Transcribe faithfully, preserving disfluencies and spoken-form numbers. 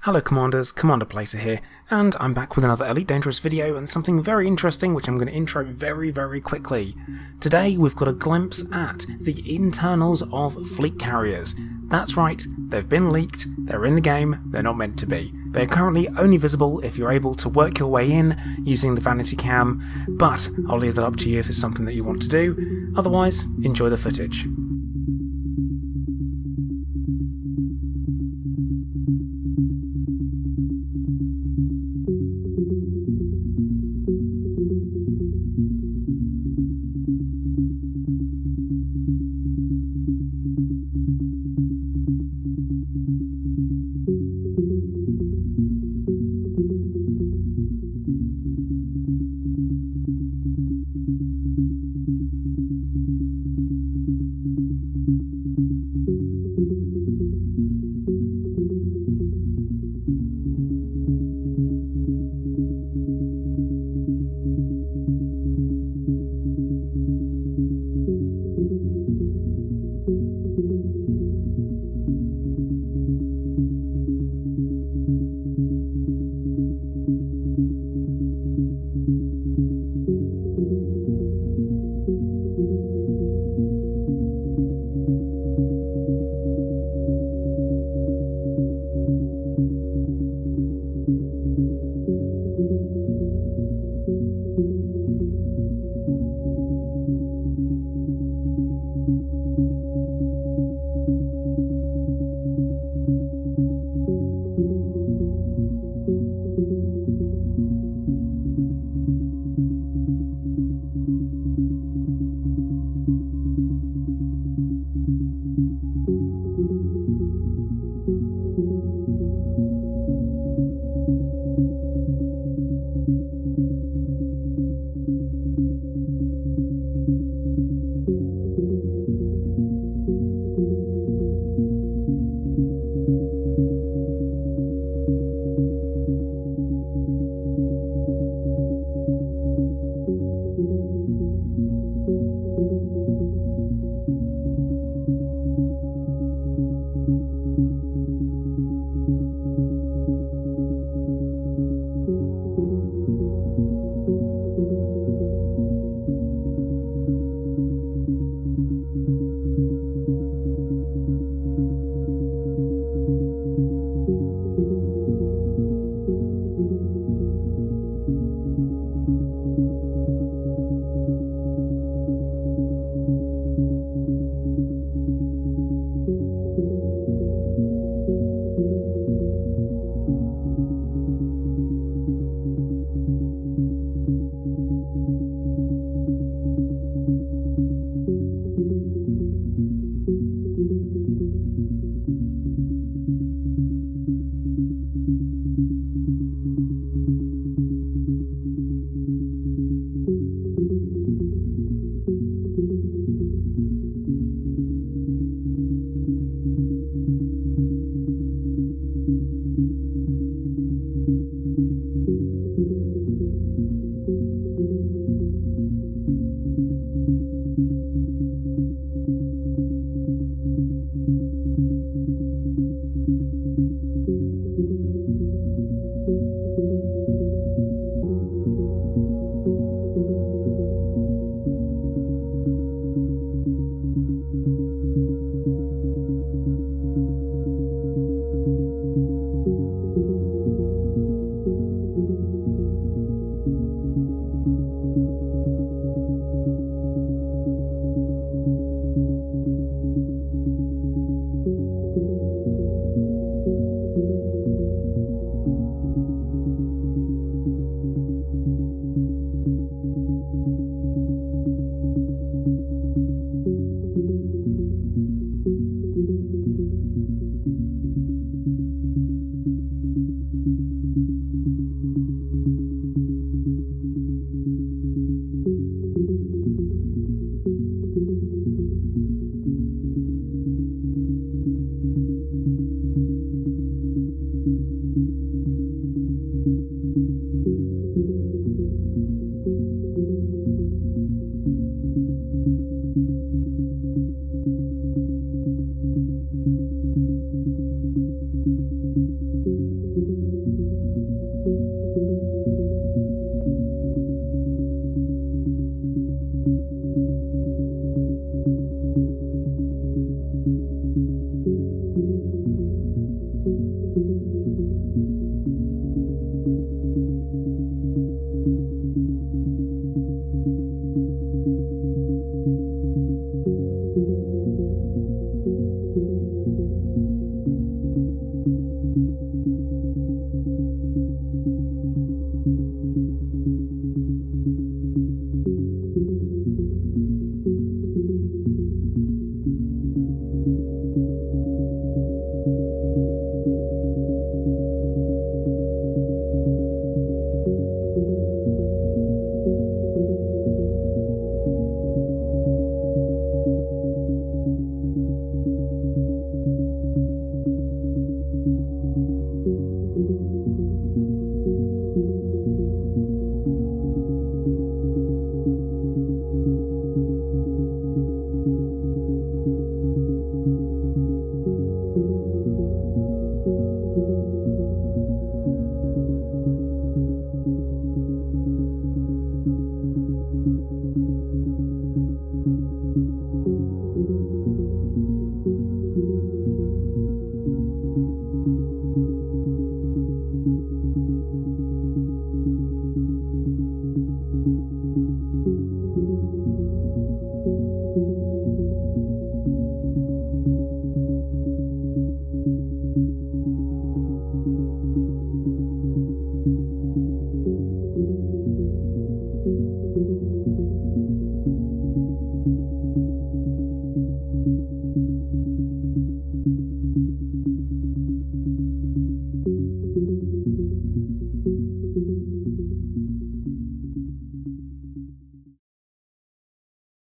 Hello Commanders, Commander Plater here, and I'm back with another Elite Dangerous video and something very interesting which I'm going to intro very very quickly. Today we've got a glimpse at the internals of fleet carriers. That's right, they've been leaked, they're in the game, they're not meant to be. They're currently only visible if you're able to work your way in using the vanity cam, but I'll leave that up to you if it's something that you want to do. Otherwise, enjoy the footage.